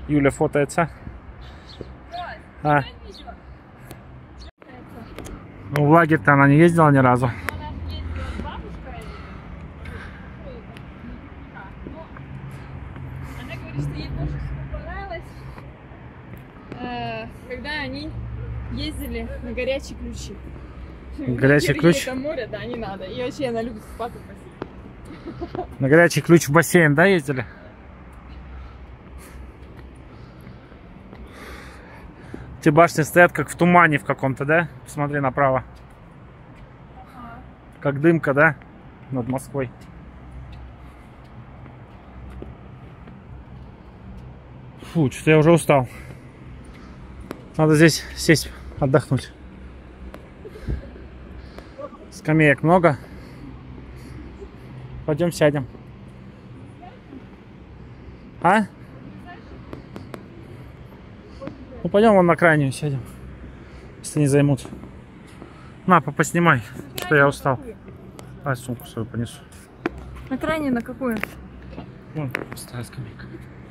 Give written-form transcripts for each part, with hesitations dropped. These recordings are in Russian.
Юля фотается. А. Ну, в лагерь-то она не ездила ни разу. Она говорит, что ей больше всего понравилось, когда они ездили на горячие ключи. Горячий ключ? Там море, да, не надо. И вообще она любит купаться в бассейне. На горячий ключ в бассейн, да, ездили? Эти башни стоят как в тумане в каком-то, да? Посмотри направо. Как дымка, да? Над Москвой. Фу, что-то я уже устал. Надо здесь сесть, отдохнуть. Скамеек много. Пойдем сядем. А? Ну пойдем вон на крайнюю сядем. Если не займут. На, папа, снимай, что я устал. Давай сумку свою понесу. На крайнюю на какую? Вон, пустая скамейка.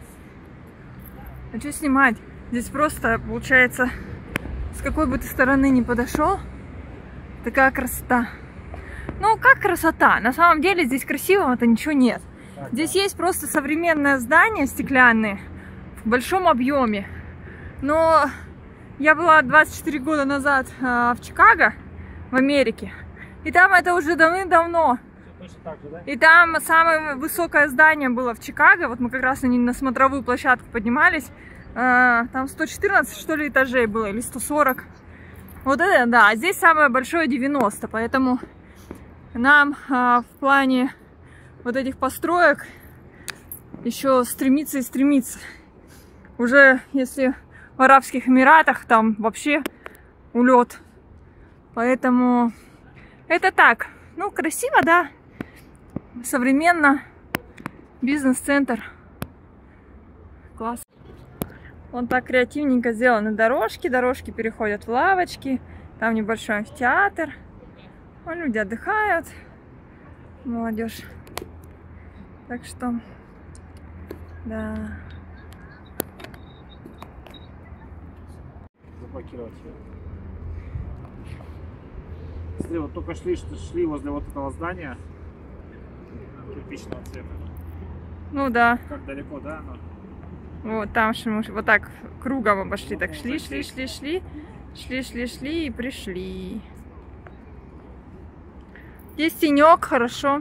А что снимать? Здесь просто, получается, с какой бы ты стороны ни подошел, такая красота. Ну, как красота? На самом деле здесь красивого-то ничего нет. Здесь есть просто современное здание стеклянное в большом объеме. Но я была 24 года назад в Чикаго, в Америке. И там это уже давным-давно. И там самое высокое здание было в Чикаго. Вот мы как раз на смотровую площадку поднимались. Там 114, что ли, этажей было, или 140. Вот это, да. А здесь самое большое 90. Поэтому нам в плане вот этих построек еще стремиться и стремиться. Уже если в Арабских Эмиратах там вообще улет. Поэтому это так. Ну, красиво, да. Современно. Бизнес-центр. Класс. Вон так креативненько сделаны дорожки. Дорожки переходят в лавочки. Там небольшой амфитеатр. Вон люди отдыхают. Молодежь. Так что, да. Заблокировать ее. Если вот только шли возле вот этого здания кирпичного цвета. Ну да. Как далеко, да? Но... Вот там мы вот так кругом обошли. Так шли и пришли. Есть тенек, хорошо.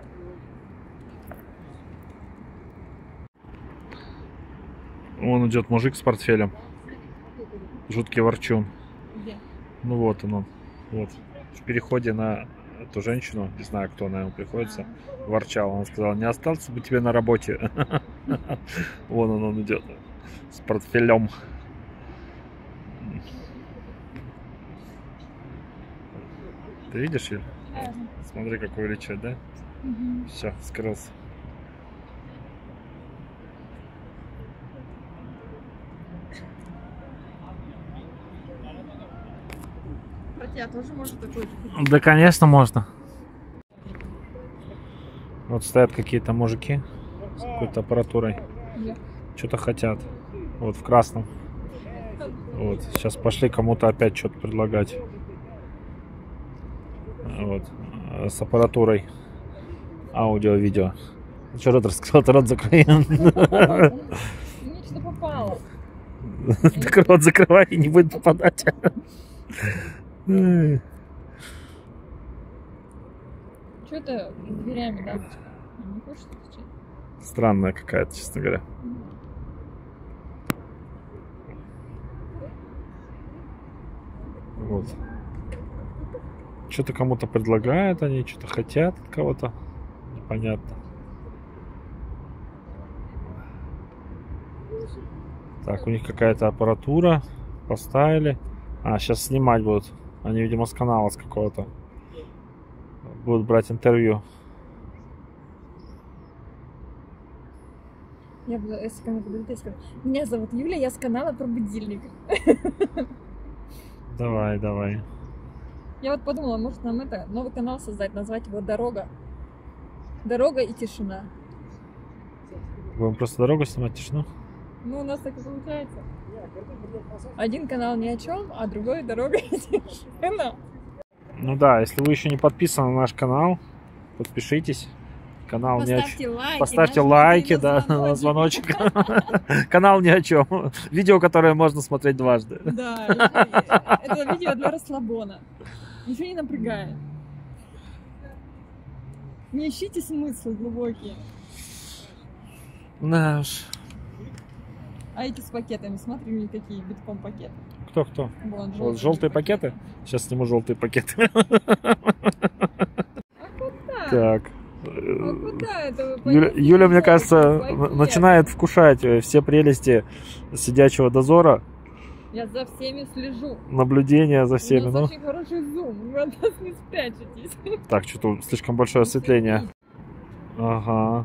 Вон идет мужик с портфелем. Жуткий ворчун. Где? Ну вот он. Вот. В переходе на эту женщину, не знаю, кто на ему приходится, ворчал. Он сказал, не остался бы тебе на работе. Вон он идет. С портфелем. Ты видишь, Юль? Смотри, как увеличивает, да? Все, скрылся. Про тебя тоже можно такой? Да, конечно, можно. Вот стоят какие-то мужики с какой-то аппаратурой. Что-то хотят. Вот в красном. Вот. Сейчас пошли кому-то опять что-то предлагать. Вот. С аппаратурой. Аудио, видео. Что рот раскрыл? Рот закрой. Мне что-то попало. Так рот закрывай и не будет попадать. Что ты дверями, да? Не хочешь отвечать? Странная какая-то, честно говоря. Вот. Что-то кому-то предлагают, они что-то хотят от кого-то. Непонятно. Так, у них какая-то аппаратура. Поставили. А, сейчас снимать будут. Они, видимо, с канала с какого-то. Будут брать интервью. Я бы, если ко мне подойдут, я скажу, меня зовут Юля, я с канала про будильник. Давай, давай. Я вот подумала, может нам это новый канал создать, назвать его «Дорога». Дорога и тишина. Будем просто дорогу снимать, тишину? Ну, у нас так и получается. Один канал ни о чем, а другой дорога и тишина. Ну да, если вы еще не подписаны на наш канал, подпишитесь. Канал Поставьте ни о чем. лайки. Поставьте лайки, да, на звоночек. Канал ни о чем. Видео, которое можно смотреть дважды. Да, это видео для расслабона. Ничего не напрягает. Не ищите смыслы глубокие. Да уж. А эти с пакетами, смотри, мне какие битком пакеты. Кто? Вон, Вот желтые пакеты? Сейчас сниму желтые пакеты. А куда? Так. А куда это вы Юля, мне кажется, пакет? начинает вкушать все прелести сидячего дозора. Я за всеми слежу. Наблюдение за У всеми. нас Ну. очень хороший зум, вы от нас не спрячетесь. Так, что-то слишком большое осветление. Ага.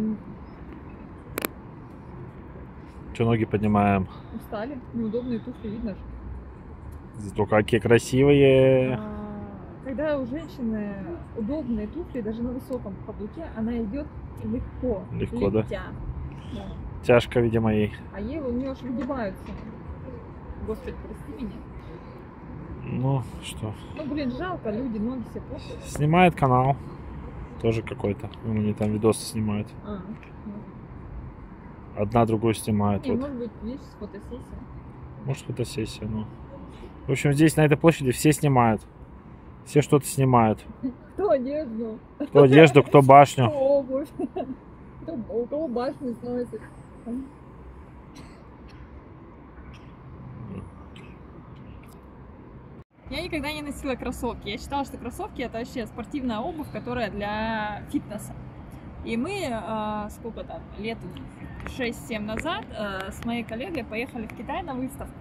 Что, ноги поднимаем? Устали? Неудобные туфли, видно же. Зато какие красивые. Когда у женщины удобные туфли, даже на высоком каблуке, она идет легко. Легко, да? Да. Тяжко, видимо, ей. А ей у нее аж выгибаются. Господи, прости меня. Ну, что? Ну, блин, жалко, люди, ноги все портят. Снимает канал. Тоже какой-то. Они там видосы снимают. Одна другую снимает. Не, Вот. может быть, видишь, фотосессия. Может, фотосессия, ну. В общем, здесь, на этой площади, все снимают. Все что-то снимают. Кто одежду? Кто одежду, кто башню. Кто обувь? У кого башню сносит? Я никогда не носила кроссовки. Я считала, что кроссовки это вообще спортивная обувь, которая для фитнеса. И мы, сколько там, лет 6-7 назад с моей коллегой поехали в Китай на выставку.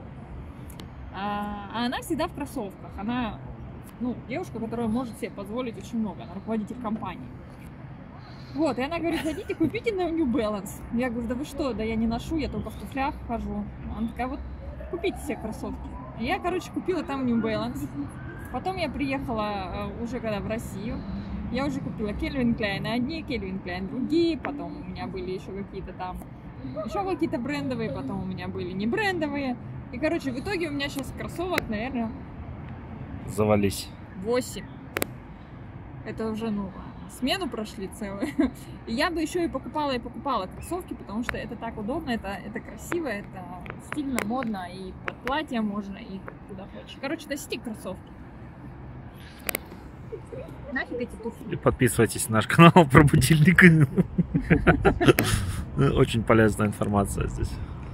А она всегда в кроссовках. Она, ну, девушка, которая может себе позволить очень много. Она руководитель компании. Вот, и она говорит, хотите, купите на New Balance. Я говорю, да вы что, да я не ношу, я только в туфлях хожу. Она такая, вот, купите себе кроссовки. И я, короче, купила там New Balance. Потом я приехала уже когда в Россию. Я уже купила Calvin Klein одни, Calvin Klein другие. Потом у меня были еще какие-то там, еще какие-то брендовые. Потом у меня были не брендовые. И, короче, в итоге у меня сейчас кроссовок, наверное, Завались. 8. Это уже, ну, смену прошли целую. И я бы еще и покупала кроссовки, потому что это так удобно, это красиво, это стильно, модно, и под платье можно, и куда хочешь. Короче, носите кроссовки. Нафиг эти туфли. И подписывайтесь на наш канал про будильник. Очень полезная информация здесь.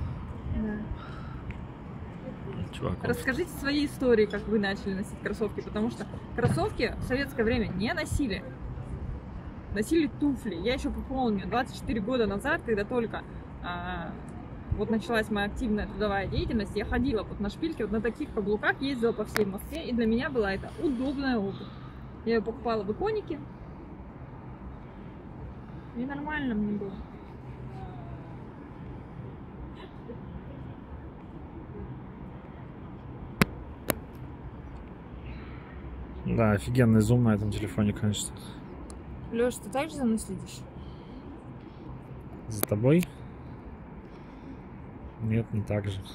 Чувак. Расскажите свои истории, как вы начали носить кроссовки, потому что кроссовки в советское время не носили. Носили туфли. Я еще помню, 24 года назад, когда только вот началась моя активная трудовая деятельность, я ходила вот на шпильке, вот на таких каблуках, ездила по всей Москве, и для меня была это удобная обувь. Я ее покупала в Иконике, и нормально мне было. Да, офигенный зум на этом телефоне, конечно. Лёш, ты также за мной следишь? За тобой? Нет, не так же.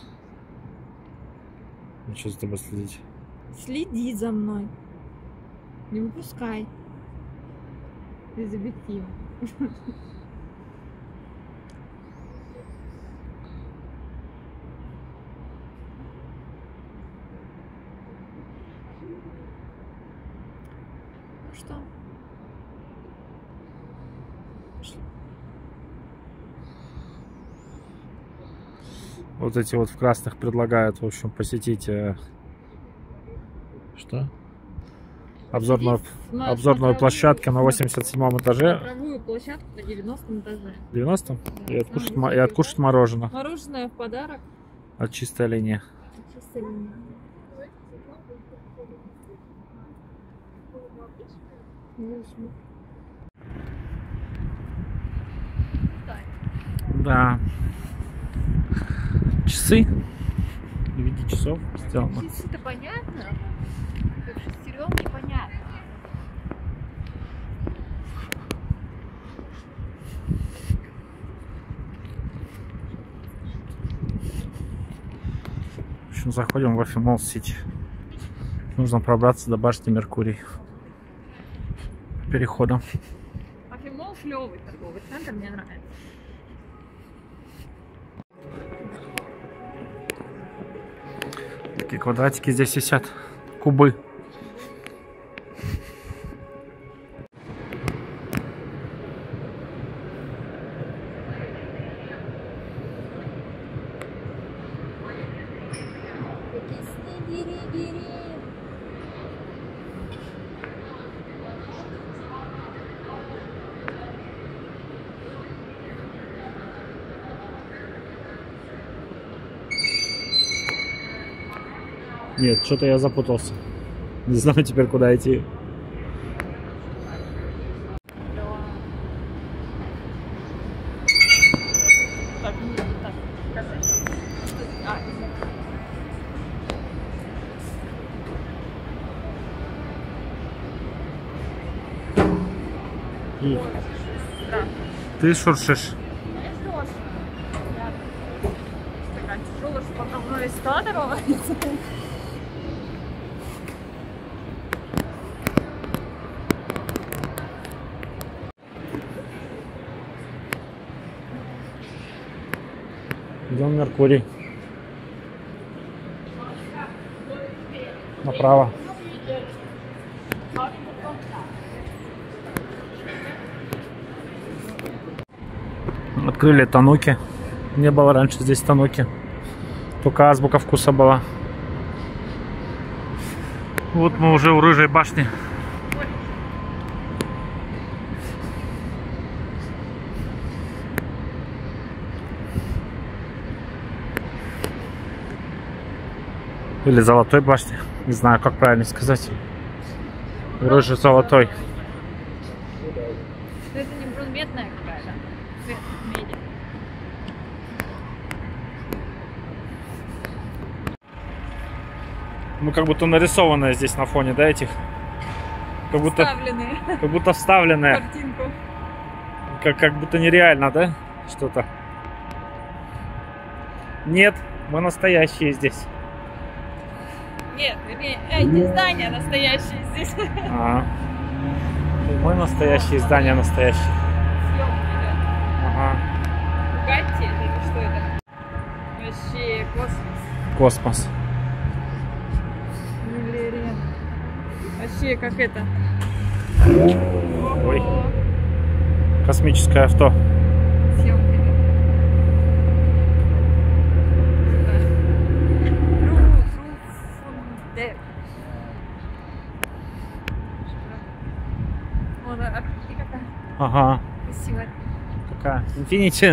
Ну что за тобой следить? Следи за мной. Не выпускай. Без объектива. Что? Вот эти вот в красных предлагают, в общем, посетить что? Обзорную площадку на 87 этаже. Смотровую площадку на 90 этаже. 90? Да, И откушать мороженое. Мороженое в подарок. От чистой линии. Чистая линия. Да. Часы. В виде часов сделано. Часы-то понятно. Шестеренки понятно. общем, заходим в Афимолл Сити. Нужно пробраться до башни Меркурий. Переходом. Афимолл клевый торговый центр, мне нравится. Такие квадратики здесь висят. Кубы. Нет, что-то я запутался. Не знаю теперь, куда идти. Ты шуршишь. Такая тяжелая, что потом вновь складывается. Идем в Меркурий. Направо. Открыли Тануки. Не было раньше здесь Тануки. Только азбука вкуса была. Вот мы уже у Рыжей башни. Или Золотой башни. Не знаю, как правильно сказать. Рыжий золотой. Это не брунметная какая-то. Цвет меди. Ну, как будто нарисованная здесь на фоне, да, этих? Как будто Вставленные. Как будто вставленная. Картинку. Как будто нереально, да? Что-то. Нет, мы настоящие здесь. Нет, эти здания настоящие здесь. Мы настоящие, здания настоящие. Съемки идет. Ага. Бугатти это или что это? Вообще космос. Космос. Юлия. Вообще как это? Ой. Космическое авто. Съемки идет. Вот, а и какая Ага. красивая. Какая? Инфинити.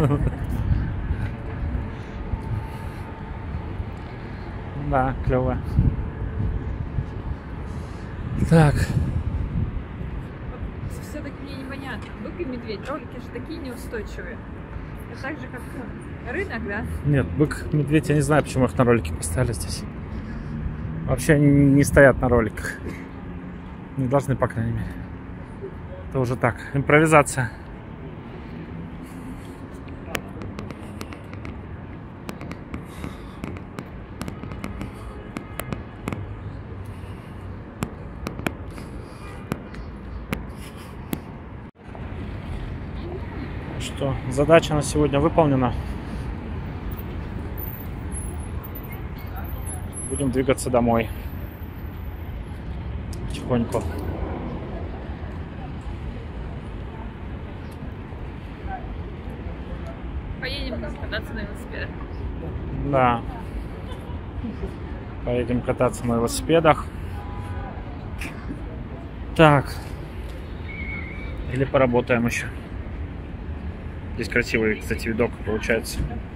Да, клевая. Так. Все-таки мне непонятно. Бык и медведь. Ролики же такие неустойчивые. Это так же, как рынок, да? Нет, бык, медведь, я не знаю, почему их на ролике поставили здесь. Вообще они не стоят на роликах. Не должны, по крайней мере. Это уже так, импровизация. Что, задача на сегодня выполнена. Будем двигаться домой. Потихоньку. Поедем кататься на велосипедах. Да. Поедем кататься на велосипедах. Так. Или поработаем еще. Здесь красивый, кстати, видок получается.